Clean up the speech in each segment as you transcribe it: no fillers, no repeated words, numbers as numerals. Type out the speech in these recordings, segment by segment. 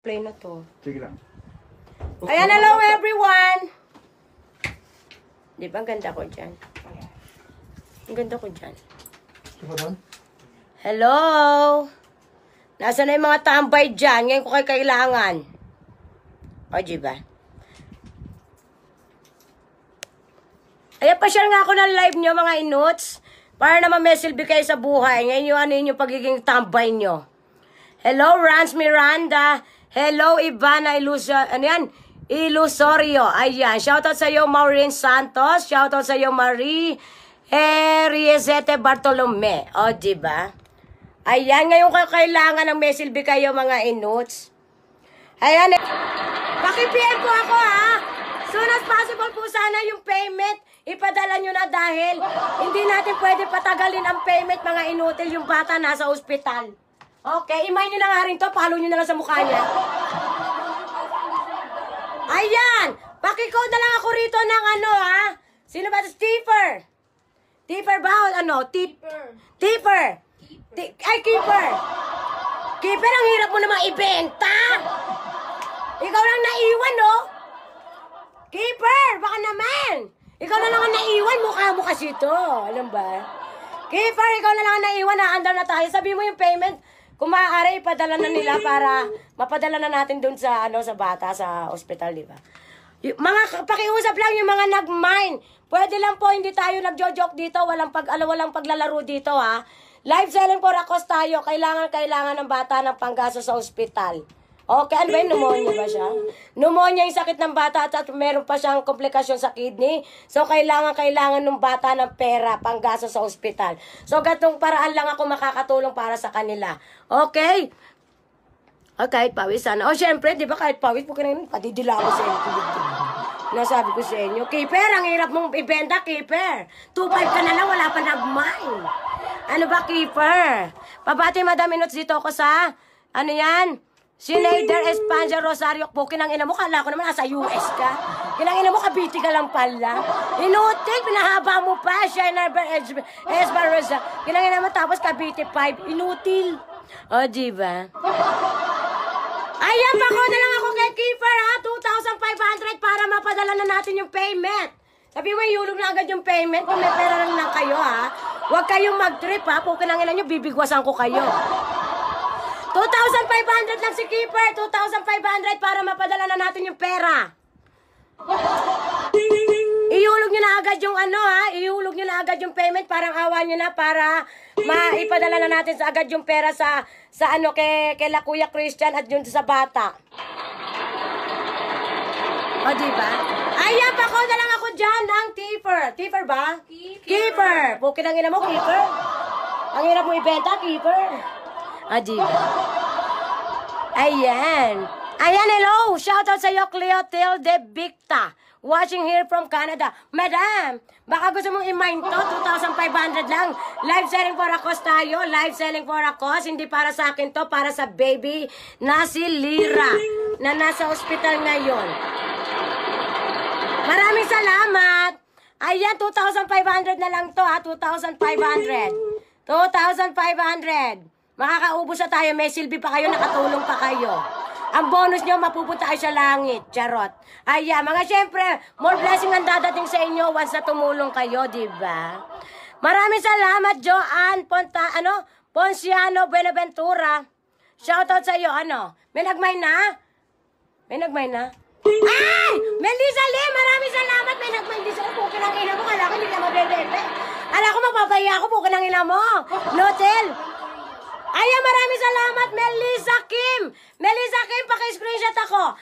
Play na to. Sige lang. Ayan, hello everyone! Di ba ang ganda ko dyan? Ang ganda ko dyan. Hello! Nasaan na yung mga tambay dyan? Ngayon ko kayo kailangan. O, di ba? Ayan, pa-share nga ako ng live nyo, mga inuts. Para naman may silbi kayo sa buhay. Ngayon yung ano yung pagiging tambay nyo. Hello, Rans Miranda. Hello, Ivana Ano yan? Ilusorio. Ayan. Shoutout sa iyo, Maureen Santos. Shoutout sa iyo, Marie Riezete Bartolome. O, diba? Ayan. Ngayon kayo kailangan ng may silbi kayo, mga inuts. Ayan. Paki-PM po ako, ha? Soon as possible po sana yung payment. Ipadala nyo na dahil hindi natin pwede patagalin ang payment, mga inutil. Yung bata nasa ospital. Okay, imay nyo na nga rin to. Palo nyo na lang sa mukha niya. Ayan! Pakicode na lang ako rito ng ano, ha? Sino ba? Tipper. Tipper ba? O ano? Tipper. Ay, keeper. Keeper, ang hirap mo namang ibenta. Ikaw lang naiwan, no? Keeper, baka naman. Ikaw na lang ang naiwan. Mukha mo kasi ito. Alam ba? Keeper, ikaw na lang ang naiwan. Naandar na tayo. Sabi mo yung payment. Kung maaari, ipadala na nila para mapadala na natin dun sa, ano, sa bata, sa ospital, di ba? Mga, pakiusap lang yung mga nag-mine. Pwede lang po, hindi tayo nagjo-joke dito. Walang paglalaro dito, ha? Live selling for Akos tayo. Kailangan ng bata ng panggaso sa ospital. Okay, ano ba yun? Pneumonia ba siya? Pneumonia yung sakit ng bata at meron pa siyang komplikasyon sa kidney. So, kailangan ng bata ng pera, panggaso sa ospital. So, gatong paraan lang ako makakatulong para sa kanila. Okay? O, kahit pawis sana. O, syempre, di ba kahit pawis, porque naman, padidila ko sa inyo. Nasabi ko sa inyo, Keeper, ang hirap mong ibenta, Keeper. 2.5 ka na lang, wala pa nag-mine. Ano ba, Keeper? Pabati, Madam Inuts, dito ako sa, ano yan? Sinader Espanja Rosario po, kinangina mo, kala ko naman nasa US ka. Kinangina mo, kabiti ka lang pala. Inutil, pinahaba mo pa, Sinader Espanja Rosario. Kinangina mo, tapos kabiti 5, inutil. O, diba? Ayan, bako na lang ako kay Keeper, ha? 2,500 para mapadala na natin yung payment. Sabi mo, iulog na agad yung payment kung may pera lang kayo, ha? Huwag kayong mag-trip, ha? Kung kinangina nyo, bibigwasan ko kayo. 2,500 lang si Keeper. 2,500 para mapadala na natin yung pera. Ihulog nyo na agad yung ano, ha? Ihulog nyo na agad yung payment. Parang awa nyo na para maipadala na natin sa agad yung pera sa ano, kay la Kuya Christian at yun sa bata. O, diba? Ayan, bako na lang ako dyan ng Keeper. Keeper ba? Keeper. Pukin ang ina mo, Keeper. Ang hirap mo ibenta, Keeper. Diba? Ayan. Ayan, hello. Shoutout sa iyo, Cleotilde Victa. Watching here from Canada. Madam, baka gusto mong i-mine to. 2,500 lang. Live selling for Akos tayo. Live selling for Akos. Hindi para sa akin to. Para sa baby na si Lira. Na nasa ospital ngayon. Maraming salamat. Ayan, 2,500 na lang to, ha. 2,500. 2,500. Makakaubos na tayo. May silbi pa kayo. Nakatulong pa kayo. Ang bonus nyo, mapupunta kayo sa langit. Charot. Ayan, mga syempre, more blessing ang dadating sa inyo once na tumulong kayo, diba? Maraming salamat, Joanne Ponciano Buenaventura. Shoutout sa iyo, ano? May nagmay na? May nagmay na? Ay! Melissa Lee, maraming salamat. May nagmay din sa'yo. Pukin ang ina mo. Kala ko hindi ka mabebebe. Ala ko, mapapaya ako. Pukin ang ina mo. Notel. Ayan, maraming salamat, Melissa Kim. Melissa Kim, paki-screenshot ako.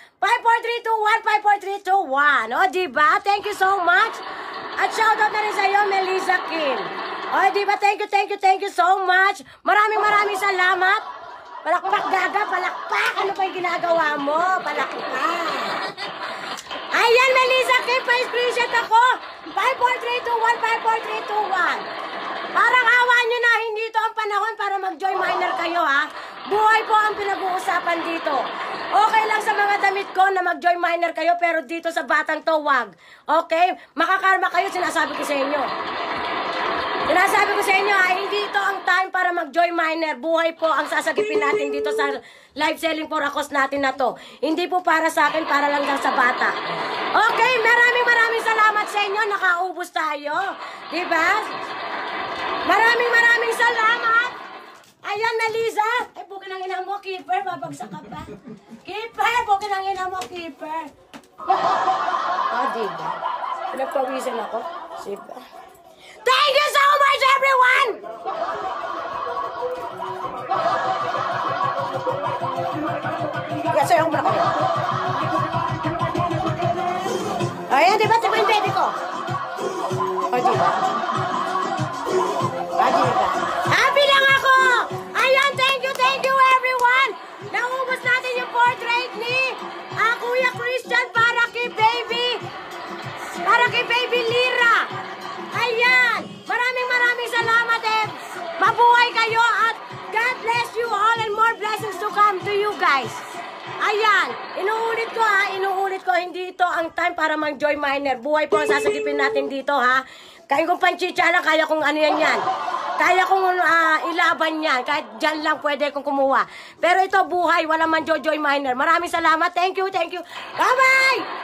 54321, 54321. O, diba? Thank you so much. At shoutout na rin sa'yo, Melissa Kim. O, diba? Thank you so much. Maraming salamat. Palakpak, gaga, palakpak. Ano pa yung ginagawa mo? Palakpak. Ayan, Melissa Kim, pa-screenshot ako. 54321, 54321. Parang awa nyo na, hindi ito ang panahon para mag-joy miner kayo, ha? Buhay po ang pinag-uusapan dito. Okay lang sa mga damit ko na mag-joy miner kayo, pero dito sa batang to, wag. Okay? Makakarma kayo, sinasabi ko sa inyo. Sinasabi ko sa inyo, ha? Hindi ito ang time para mag-joy miner. Buhay po ang sasagipin natin dito sa live selling for a cause natin na to. Hindi po para sa akin, para lang sa bata. Okay, maraming salamat sa inyo. Nakaubos tayo. Diba? Maraming salamat. Ayan, Melissa. Ay, bukin ang ina mo, keeper. Babagsak ka pa. Keeper, bukin ang ina mo, keeper. Diba? Pinagpawisan ako. Diba? Thank you so much, everyone! Kasi yung mula kayo. Ayan, diba? Diba yung baby ko? Diba? Diba? Happy lang ako! Ayan, thank you, everyone! Naubos natin yung portrait ni Kuya Christian para kay baby Lira. Ayan, maraming salamat eh. Mabuhay kayo at God bless you all and more blessings to come to you guys. Ayan, inuulit ko, hindi ito ang time para mag-joy miner. Buhay po ang sasagipin natin dito, ha. Kaya kung panchicha lang, kaya kung ano yan. Kaya kung ilaban yan, kahit dyan lang pwede kong kumuha. Pero ito buhay, wala man joy miner. Maraming salamat, thank you. Bye-bye!